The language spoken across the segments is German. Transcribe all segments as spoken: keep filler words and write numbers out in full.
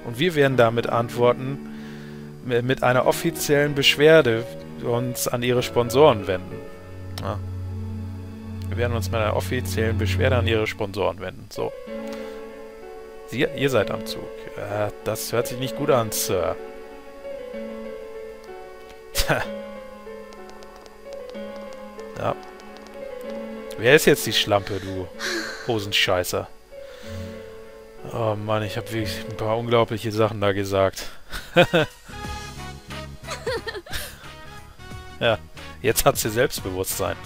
Und wir werden damit antworten, mit einer offiziellen Beschwerde uns an ihre Sponsoren wenden. Ja. Wir werden uns mit einer offiziellen Beschwerde an ihre Sponsoren wenden. So. Sie, ihr seid am Zug. Äh, das hört sich nicht gut an, Sir. Ja. Wer ist jetzt die Schlampe, du Hosenscheißer? Oh Mann, ich habe wirklich ein paar unglaubliche Sachen da gesagt. Ja, jetzt hat sie Selbstbewusstsein.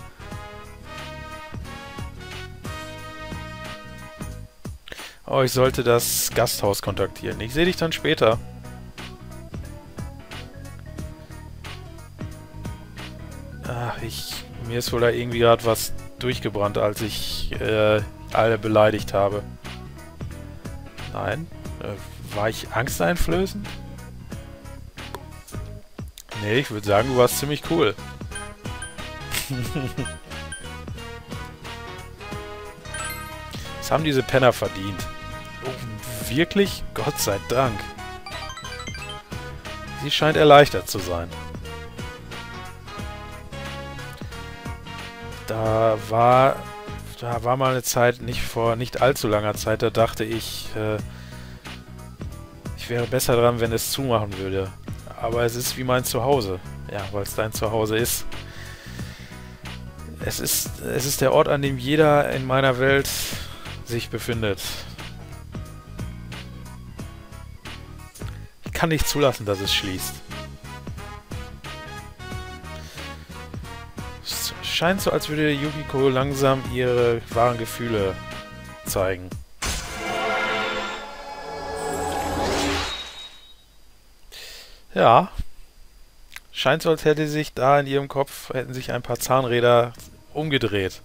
Oh, ich sollte das Gasthaus kontaktieren. Ich sehe dich dann später. Ach, ich... Mir ist wohl da irgendwie gerade was durchgebrannt, als ich äh, alle beleidigt habe. Nein? Äh, war ich angsteinflößend? Nee, ich würde sagen, du warst ziemlich cool. Was haben diese Penner verdient? Oh, wirklich? Gott sei Dank. Sie scheint erleichtert zu sein. Da war... Da war mal eine Zeit, nicht vor nicht allzu langer Zeit, da dachte ich, äh, ich wäre besser dran, wenn es zumachen würde. Aber es ist wie mein Zuhause. Ja, weil es dein Zuhause ist. Es ist, es ist der Ort, an dem jeder in meiner Welt sich befindet. Ich kann nicht zulassen, dass es schließt. Es scheint so, als würde Yukiko langsam ihre wahren Gefühle zeigen. Ja. Scheint so, als hätte sich da in ihrem Kopf, hätten sich ein paar Zahnräder umgedreht.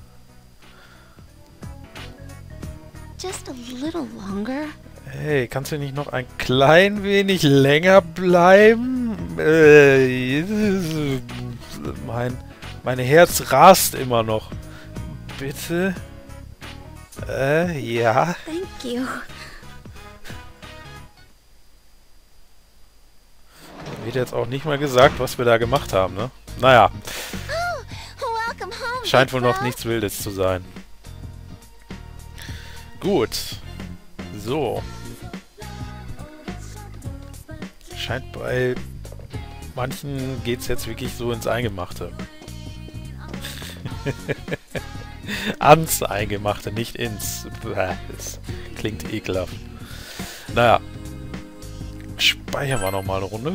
Just a little longer. Hey, kannst du nicht noch ein klein wenig länger bleiben? Äh, mein, mein Herz rast immer noch. Bitte? Äh, ja. Thank you. Wird jetzt auch nicht mal gesagt, was wir da gemacht haben, ne? Naja. Oh, welcome home. Scheint wohl Big noch Bro. nichts Wildes zu sein. Gut. So. Scheint bei manchen geht's jetzt wirklich so ins Eingemachte. Ans Eingemachte, nicht ins. Das klingt ekelhaft. Naja. Speichern wir nochmal eine Runde.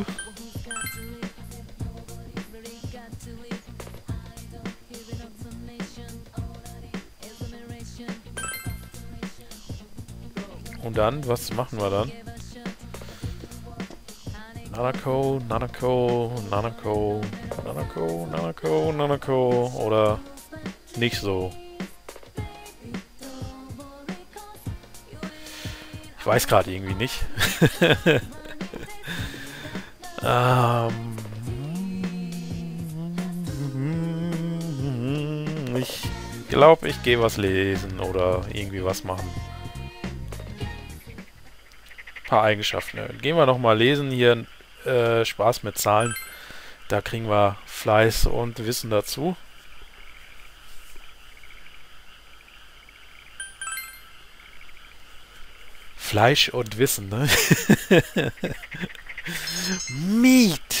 Und dann, was machen wir dann? Nanako, Nanako, Nanako, Nanako, Nanako, Nanako oder nicht so. Ich weiß gerade irgendwie nicht. ähm, ich glaube, ich gehe was lesen oder irgendwie was machen. Paar Eigenschaften. Gehen wir noch mal lesen hier. Äh, Spaß mit Zahlen. Da kriegen wir Fleiß und Wissen dazu. Fleisch und Wissen, ne? Meat!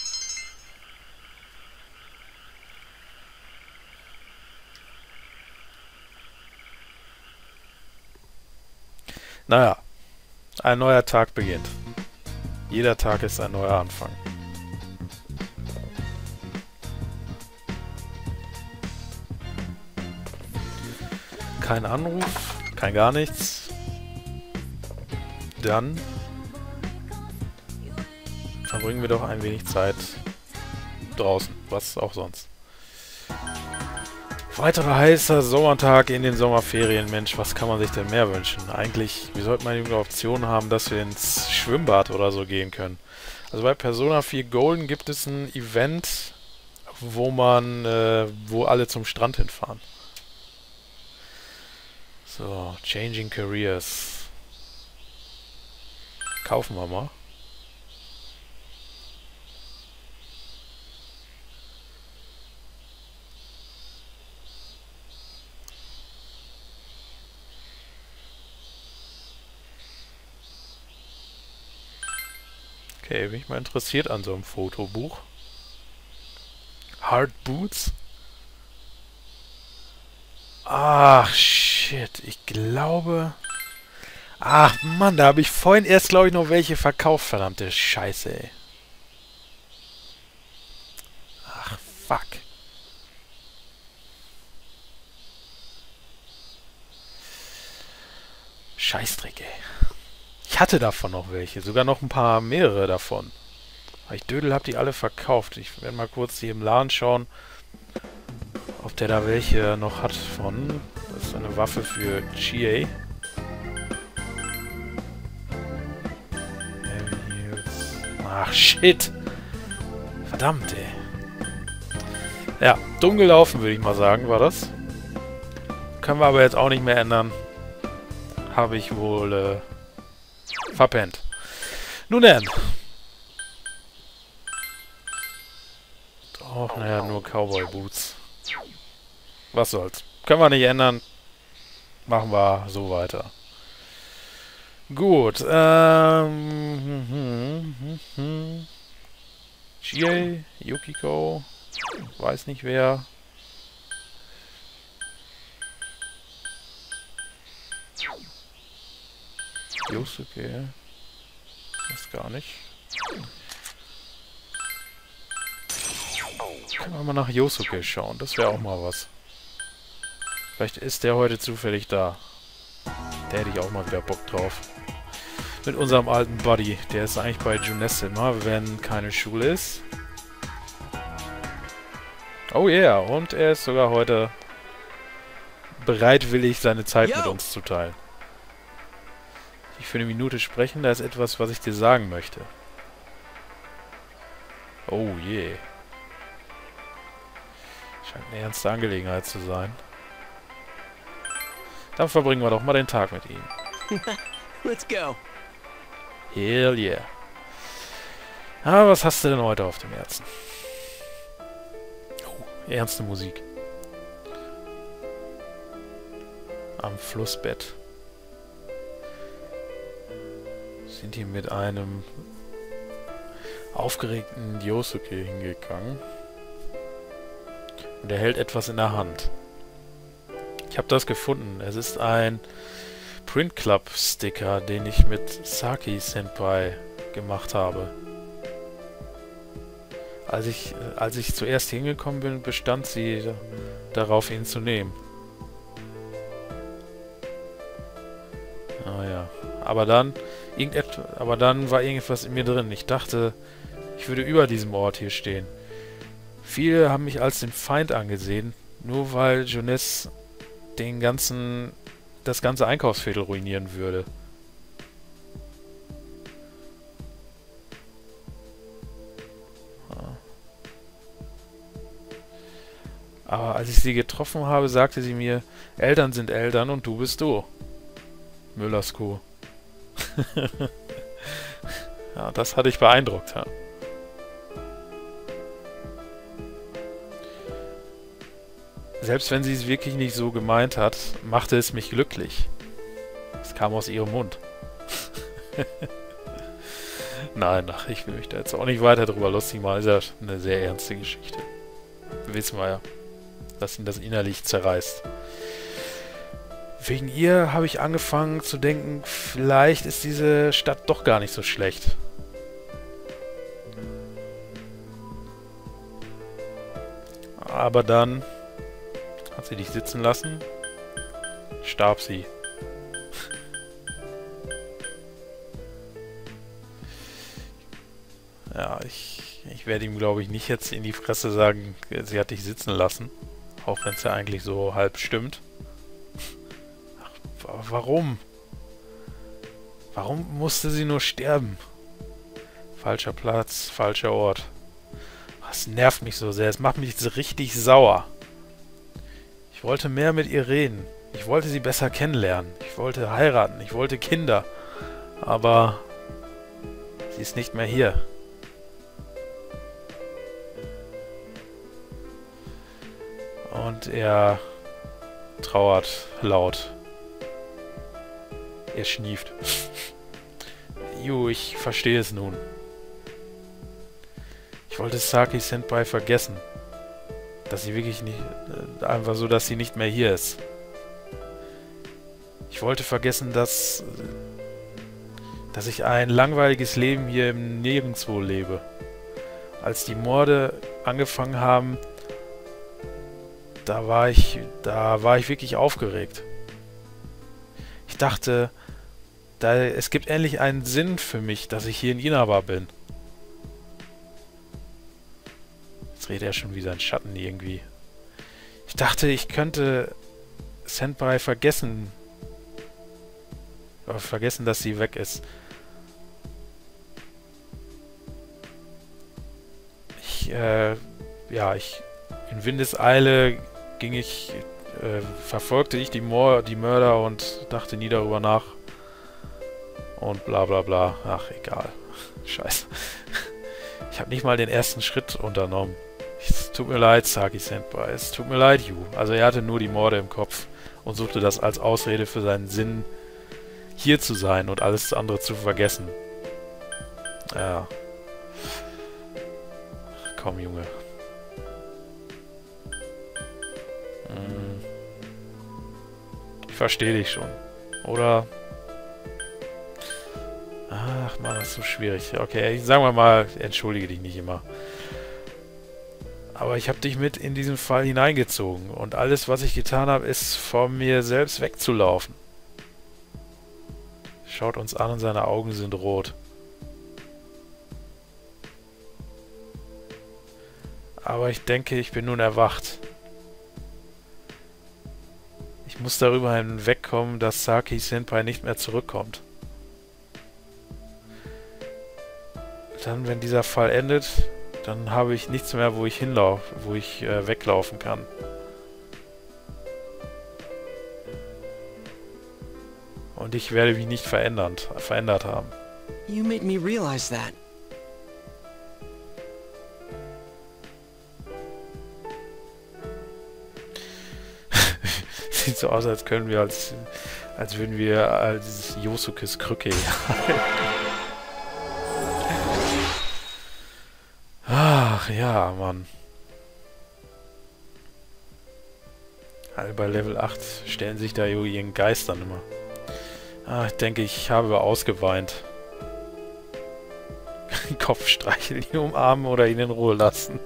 Naja. Ein neuer Tag beginnt. Jeder Tag ist ein neuer Anfang. Kein Anruf, kein gar nichts. Dann verbringen wir doch ein wenig Zeit draußen, was auch sonst. Weiterer heißer Sommertag in den Sommerferien. Mensch, was kann man sich denn mehr wünschen? Eigentlich, wir sollten mal die Option haben, dass wir ins Schwimmbad oder so gehen können. Also bei Persona vier Golden gibt es ein Event, wo man, äh, wo alle zum Strand hinfahren. So, Changing Careers. Kaufen wir mal. Okay, bin ich mal interessiert an so einem Fotobuch. Hard Boots? Ach, shit. Ich glaube... Ach, Mann, da habe ich vorhin erst, glaube ich, noch welche verkauft. Verdammte Scheiße, ey. Ach, fuck. Scheißdreck, ey. Ich hatte davon noch welche. Sogar noch ein paar mehrere davon. Aber ich Dödel hab die alle verkauft. Ich werde mal kurz hier im Laden schauen, ob der da welche noch hat von. Das ist eine Waffe für G A. Ach, shit. Verdammt, ey. Ja, dumm gelaufen, würde ich mal sagen, war das. Können wir aber jetzt auch nicht mehr ändern. Habe ich wohl äh, verpennt. Nun denn. Doch, naja, nur Cowboy-Boots. Was soll's. Können wir nicht ändern. Machen wir so weiter. Gut, ähm... G A, Yukiko, weiß nicht wer. Yosuke, weiß gar nicht. Können wir mal nach Yosuke schauen, das wäre auch mal was. Vielleicht ist der heute zufällig da. Da hätte ich auch mal wieder Bock drauf. Mit unserem alten Buddy. Der ist eigentlich bei Junes immer, wenn keine Schule ist. Oh yeah, und er ist sogar heute bereitwillig, seine Zeit mit uns zu teilen. Ich für eine Minute sprechen, da ist etwas, was ich dir sagen möchte. Oh je. Yeah. Scheint eine ernste Angelegenheit zu sein. Dann verbringen wir doch mal den Tag mit ihm. Let's go. Hell yeah. Ah, was hast du denn heute auf dem Herzen? Oh, ernste Musik. Am Flussbett. Sind hier mit einem aufgeregten Yosuke hingegangen. Und er hält etwas in der Hand. Ich habe das gefunden. Es ist ein Print Club Sticker, den ich mit Saki Senpai gemacht habe. Als ich, als ich zuerst hingekommen bin, bestand sie da, darauf, ihn zu nehmen. Ah ja. Aber dann, irgendetwas, aber dann war irgendetwas in mir drin. Ich dachte, ich würde über diesem Ort hier stehen. Viele haben mich als den Feind angesehen, nur weil Junes den ganzen, das ganze Einkaufsviertel ruinieren würde. Aber als ich sie getroffen habe, sagte sie mir, Eltern sind Eltern und du bist du. Müllers Kuh. Ja, das hatte ich beeindruckt, ja. Selbst wenn sie es wirklich nicht so gemeint hat, machte es mich glücklich. Es kam aus ihrem Mund. Nein, ach, ich will mich da jetzt auch nicht weiter drüber lustig machen. Ist ja eine sehr ernste Geschichte. Wissen wir ja, dass ihn das innerlich zerreißt. Wegen ihr habe ich angefangen zu denken, vielleicht ist diese Stadt doch gar nicht so schlecht. Aber dann hat sie dich sitzen lassen, starb sie. Ja, ich, ich werde ihm, glaube ich, nicht jetzt in die Fresse sagen, sie hat dich sitzen lassen. Auch wenn es ja eigentlich so halb stimmt. Ach, warum? Warum musste sie nur sterben? Falscher Platz, falscher Ort. Das nervt mich so sehr. Es macht mich so richtig sauer. Ich wollte mehr mit ihr reden. Ich wollte sie besser kennenlernen. Ich wollte heiraten. Ich wollte Kinder. Aber Sie ist nicht mehr hier. Und er trauert laut. Er schnieft. Ju, ich verstehe es nun. Ich wollte Saki Senpai vergessen. Dass sie wirklich nicht... Äh, einfach so, dass sie nicht mehr hier ist. Ich wollte vergessen, dass... dass ich ein langweiliges Leben hier im Nirgendwo lebe. Als die Morde angefangen haben, da war ich... da war ich wirklich aufgeregt. Ich dachte, da, es gibt endlich einen Sinn für mich, dass ich hier in Inaba bin. Jetzt redet er schon wie sein Schatten irgendwie. Ich dachte, ich könnte Senpai vergessen. Aber vergessen, dass sie weg ist. Ich, äh, ja, ich... in Windeseile ging ich... Äh, verfolgte ich die, Mor die Mörder und dachte nie darüber nach. Und bla bla bla. Ach, egal. Scheiße. Ich habe nicht mal den ersten Schritt unternommen. Es tut mir leid, Saki Senpai. Es tut mir leid, Yu. Also er hatte nur die Morde im Kopf und suchte das als Ausrede für seinen Sinn, hier zu sein und alles andere zu vergessen. Ja. Komm, Junge. Hm. Ich verstehe dich schon. Oder... Ach man, das ist so schwierig. Okay, sagen wir mal, entschuldige dich nicht immer. Aber ich habe dich mit in diesen Fall hineingezogen. Und alles, was ich getan habe, ist von mir selbst wegzulaufen. Schaut uns an und seine Augen sind rot. Aber ich denke, ich bin nun erwacht. Ich muss darüber hinwegkommen, dass Saki Senpai nicht mehr zurückkommt. Dann, wenn dieser Fall endet, dann habe ich nichts mehr, wo ich hinlaufe, wo ich äh, weglaufen kann. Und ich werde mich nicht verändert, verändert haben. You made me realize that. Sieht so aus, als können wir als, als würden wir als Yosukes Krücke halten. Ach ja, Mann. Alle bei Level acht stellen sich da ihren Geistern immer. Ah, ich denke, ich habe ausgeweint. Kopf streicheln, ihn umarmen oder ihn in Ruhe lassen.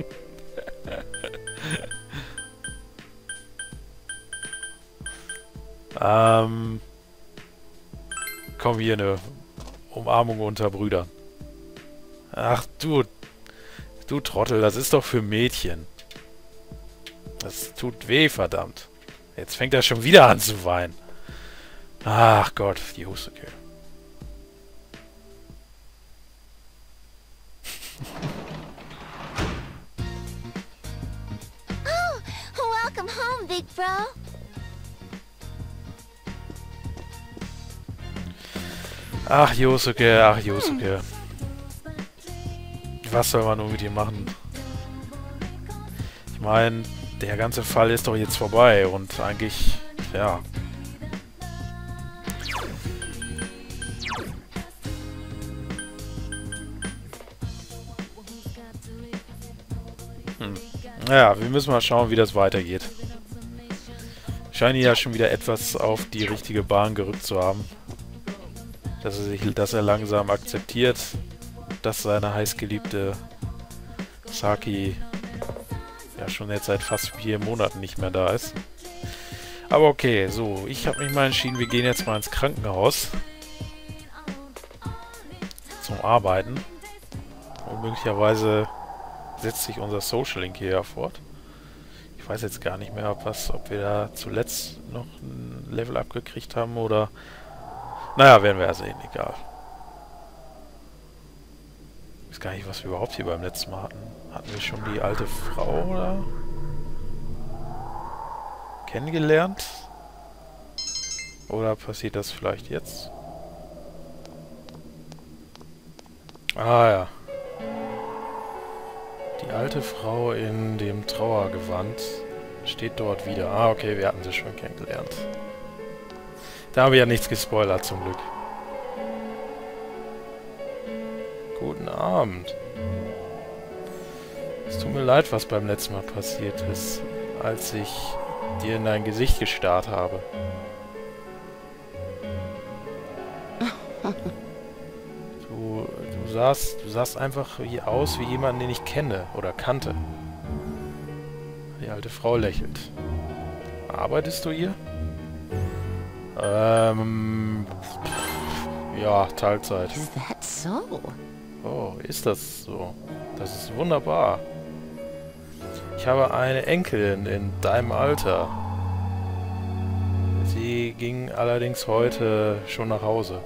ähm... Komm, hier eine Umarmung unter Brüdern. Ach, du... Du Trottel, das ist doch für Mädchen. Das tut weh, verdammt. Jetzt fängt er schon wieder an zu weinen. Ach Gott, die Husuke. Oh, welcome home, big bro. Ach, Yosuke, ach, Yosuke. Was soll man nur mit ihm machen? Ich meine, der ganze Fall ist doch jetzt vorbei und eigentlich, ja. Hm. Naja, wir müssen mal schauen, wie das weitergeht. Scheint ja schon wieder etwas auf die richtige Bahn gerückt zu haben. Dass er sich, dass er langsam akzeptiert, dass seine heißgeliebte Saki ja schon jetzt seit fast vier Monaten nicht mehr da ist. Aber okay, so, ich habe mich mal entschieden, wir gehen jetzt mal ins Krankenhaus zum Arbeiten. Und möglicherweise setzt sich unser Social Link hier ja fort. Ich weiß jetzt gar nicht mehr, ob, was, ob wir da zuletzt noch ein Level Up gekriegt haben oder... Naja, werden wir ja sehen, egal. Ich weiß gar nicht, was wir überhaupt hier beim letzten Mal hatten. Hatten wir schon die alte Frau, oder? Kennengelernt? Oder passiert das vielleicht jetzt? Ah ja. Die alte Frau in dem Trauergewand steht dort wieder. Ah, okay, wir hatten sie schon kennengelernt. Da haben wir ja nichts gespoilert, zum Glück. Guten Abend. Es tut mir leid, was beim letzten Mal passiert ist, als ich dir in dein Gesicht gestarrt habe. Du, du sahst, du sahst einfach wie aus wie jemand, den ich kenne oder kannte. Die alte Frau lächelt. Arbeitest du hier? Ähm... Ja, Teilzeit. Is that so? Oh, ist das so? Das ist wunderbar. Ich habe eine Enkelin in deinem Alter. Sie ging allerdings heute schon nach Hause.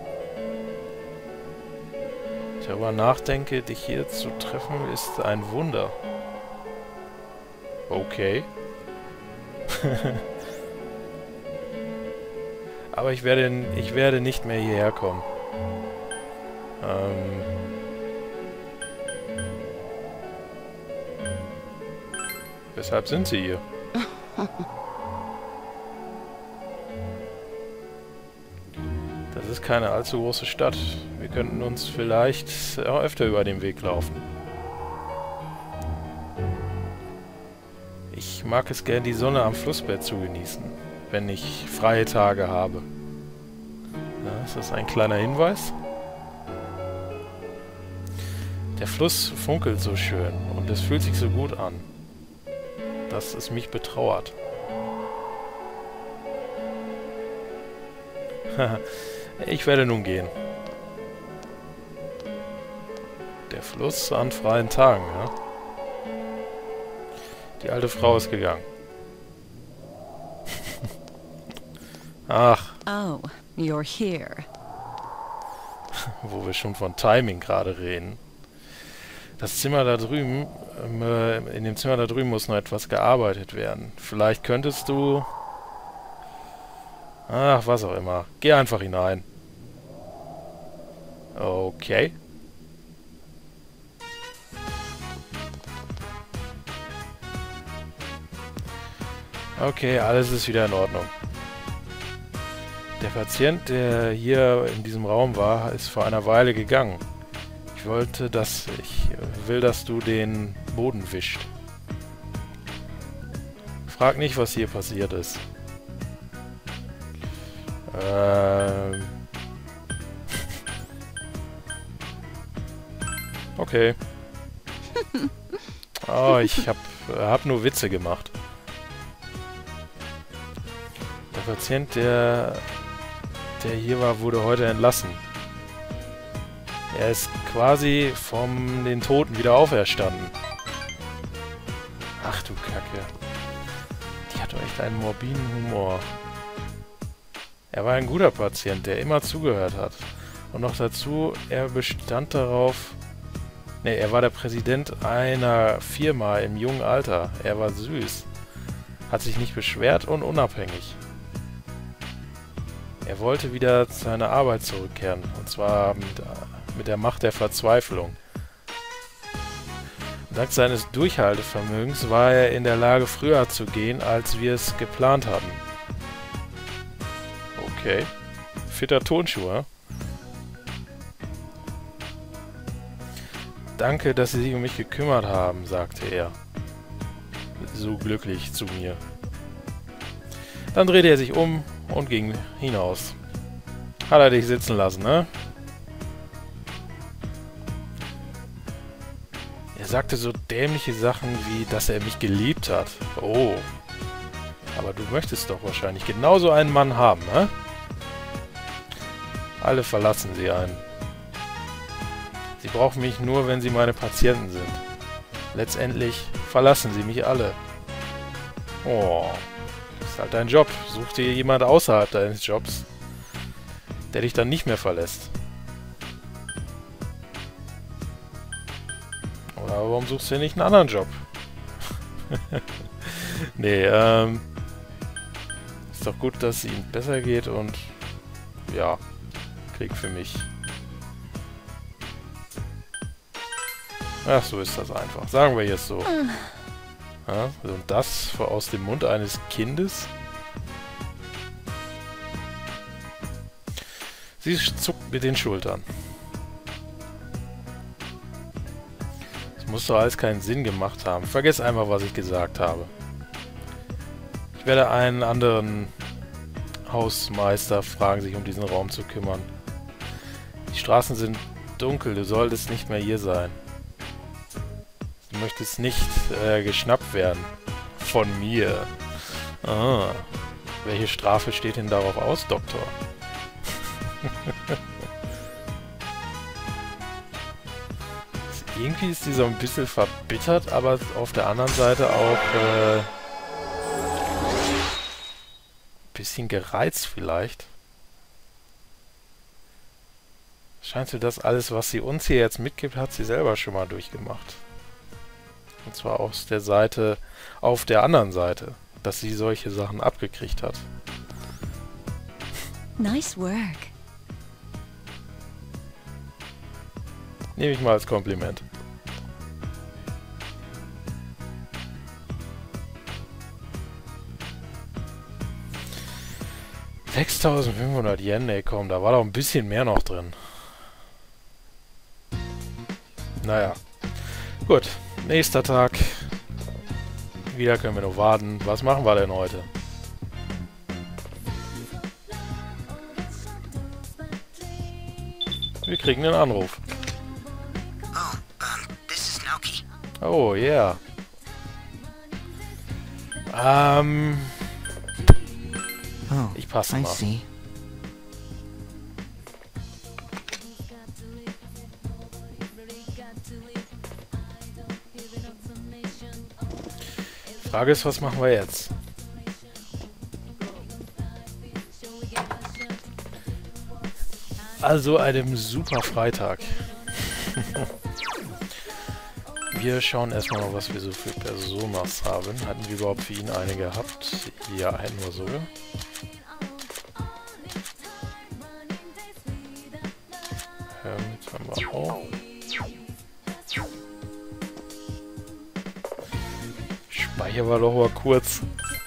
Ich darüber nachdenke, dich hier zu treffen, ist ein Wunder. Okay. Aber ich werde, ich werde nicht mehr hierher kommen. Ähm... Weshalb sind Sie hier? Das ist keine allzu große Stadt. Wir könnten uns vielleicht auch öfter über den Weg laufen. Ich mag es gern, die Sonne am Flussbett zu genießen, wenn ich freie Tage habe. Ja, ist das ein kleiner Hinweis? Der Fluss funkelt so schön und es fühlt sich so gut an, dass es mich betrauert. Ich werde nun gehen. Der Fluss an freien Tagen, ja? Die alte Frau ist gegangen. Ach. Oh, you're here. Wo wir schon von Timing gerade reden. Das Zimmer da drüben, äh, in dem Zimmer da drüben muss noch etwas gearbeitet werden. Vielleicht könntest du... Ach, was auch immer. Geh einfach hinein. Okay. Okay, alles ist wieder in Ordnung. Der Patient, der hier in diesem Raum war, ist vor einer Weile gegangen. Ich wollte, dass... Ich will, dass du den Boden wischt. Frag nicht, was hier passiert ist. Ähm... Okay. Oh, ich hab, hab nur Witze gemacht. Der Patient, der, der hier war, wurde heute entlassen. Er ist quasi von den Toten wieder auferstanden. Ach du Kacke. Die hat doch echt einen morbiden Humor. Er war ein guter Patient, der immer zugehört hat. Und noch dazu, er bestand darauf... Ne, er war der Präsident einer Firma im jungen Alter. Er war süß. Hat sich nicht beschwert und unabhängig. Er wollte wieder zu seiner Arbeit zurückkehren. Und zwar mit, mit der Macht der Verzweiflung. Dank seines Durchhaltevermögens war er in der Lage, früher zu gehen, als wir es geplant hatten. Okay. Fitter Tonschuh, hm? Danke, dass Sie sich um mich gekümmert haben, sagte er. So glücklich zu mir. Dann drehte er sich um und ging hinaus. Hat er dich sitzen lassen, ne? Er sagte so dämliche Sachen wie, dass er mich geliebt hat. Oh. Aber du möchtest doch wahrscheinlich genauso einen Mann haben, ne? Alle verlassen sie einen. Sie brauchen mich nur, wenn sie meine Patienten sind. Letztendlich verlassen sie mich alle. Oh, das ist halt dein Job. Such dir jemand außerhalb deines Jobs, der dich dann nicht mehr verlässt. Oder warum suchst du dir nicht einen anderen Job? Nee, ähm... ist doch gut, dass es ihm besser geht und... ja, Krieg für mich. Ach, so ist das einfach. Sagen wir jetzt so. Ja, und das aus dem Mund eines Kindes? Sie zuckt mit den Schultern. Das muss doch alles keinen Sinn gemacht haben. Vergiss einfach, was ich gesagt habe. Ich werde einen anderen Hausmeister fragen, sich um diesen Raum zu kümmern. Die Straßen sind dunkel, du solltest nicht mehr hier sein. Du möchtest nicht äh, geschnappt werden. Von mir. Ah. Welche Strafe steht denn darauf aus, Doktor? Irgendwie ist die so ein bisschen verbittert, aber auf der anderen Seite auch äh, ein bisschen gereizt vielleicht. Scheint so, dass alles, was sie uns hier jetzt mitgibt, hat sie selber schon mal durchgemacht. Und zwar aus der Seite, auf der anderen Seite, dass sie solche Sachen abgekriegt hat. Nice work. Nehme ich mal als Kompliment. sechstausendfünfhundert Yen, ey, komm, da war doch ein bisschen mehr noch drin. Naja. Gut, nächster Tag. Wieder können wir nur warten. Was machen wir denn heute? Wir kriegen einen Anruf. Oh, um, this is Naoki. Oh, yeah. Ähm... Oh, Ich passe I mal. see. Frage ist, was machen wir jetzt? Also einem super Freitag. Wir schauen erstmal mal, was wir so für Personas haben. Hatten wir überhaupt für ihn eine gehabt? Ja, hätten wir sogar. Hermit haben wir auch. Speicher war doch mal kurz.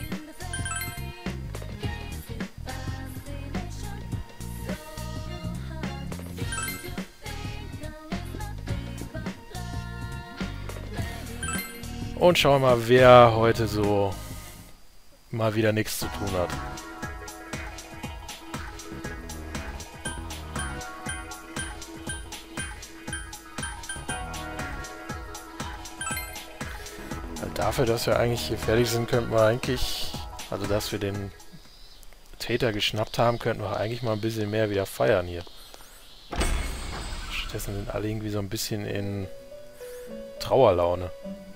Und schauen wir mal, wer heute so mal wieder nichts zu tun hat. Dafür, dass wir eigentlich hier fertig sind, könnten wir eigentlich, also dass wir den Täter geschnappt haben, könnten wir eigentlich mal ein bisschen mehr wieder feiern hier. Stattdessen sind alle irgendwie so ein bisschen in Trauerlaune.